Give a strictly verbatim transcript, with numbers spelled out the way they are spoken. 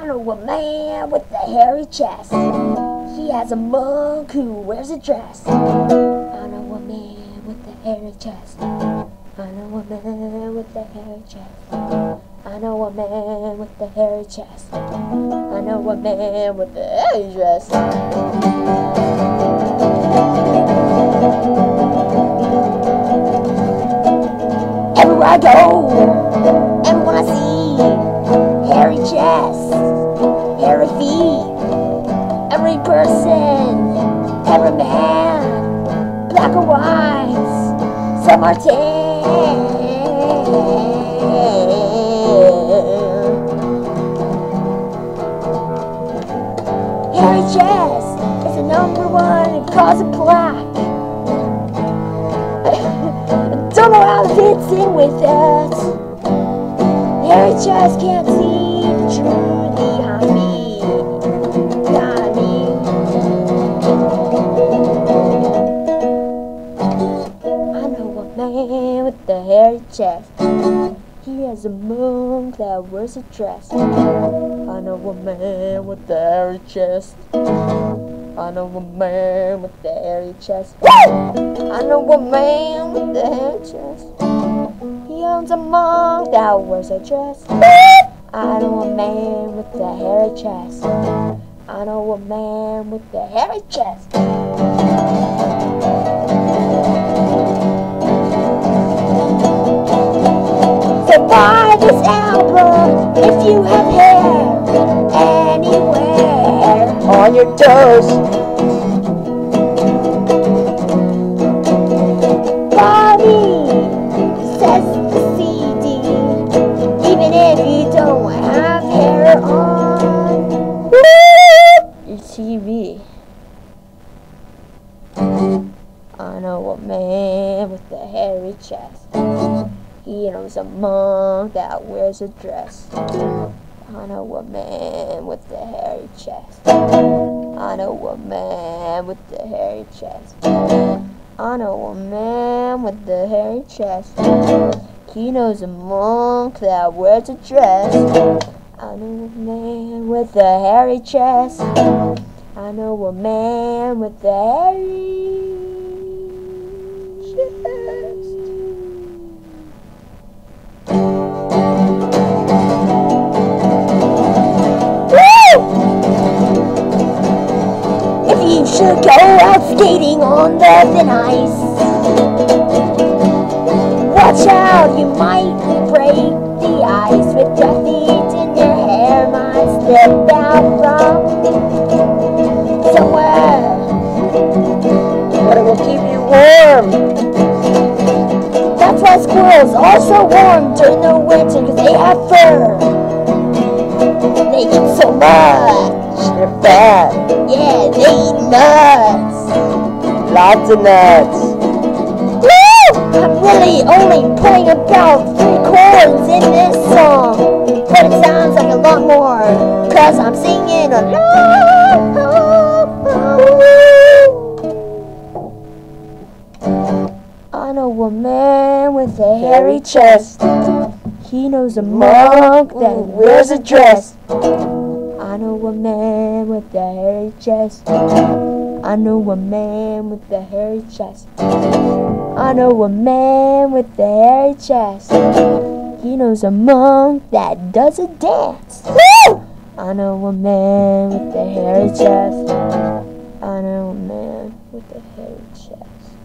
I know a man with a hairy chest. He has a monk who wears a dress. I know a man with a hairy chest. I know a man with a hairy chest. I know a man with a hairy chest. I know a man with a hairy chest. Everywhere I go, everyone I see, hairy chest, hairy feet. Every person, every man, black or white, some are tan. Hairy chest is the number one cause of plaque. Don't know how it fits in with that. Hairy chest can't see the truth behind me. Behind me. I know a man with a hairy chest. He has a monk that wears a dress. I know a man with a hairy chest. I know a man with a hairy chest. I know a man with a hairy chest. He owns a monk that wears a dress. I know a man with a hairy chest. I know a man with a hairy chest. So buy this album if you have hair anywhere on your toes. Bobby says the C D, even if you don't have hair on your T V. I know a man with a hairy chest. He knows a monk that wears a dress. I know a man with a hairy chest. I know a man with a hairy chest. I know a man with a hairy chest. He knows a monk that wears a dress. I know a man with a hairy chest. I know a man with a hairy chest. You should go out skating on the thin ice. Watch out, you might break the ice with your feet in your hair. Might slip out from somewhere, but it will keep you warm. That's why squirrels are so warm during the winter, because they have fur. They eat so much. They're fat. Yeah, they eat nuts. Lots of nuts. Woo! I'm really only playing about three chords in this song, but it sounds like a lot more, cause I'm singing along. I know a man with a hairy chest. He knows a monk that wears a dress. I know a man with a hairy chest. I know a man with a hairy chest. I know a man with a hairy chest. He knows a monk that does a dance. Woo! I know a man with a hairy chest. I know a man with a hairy chest.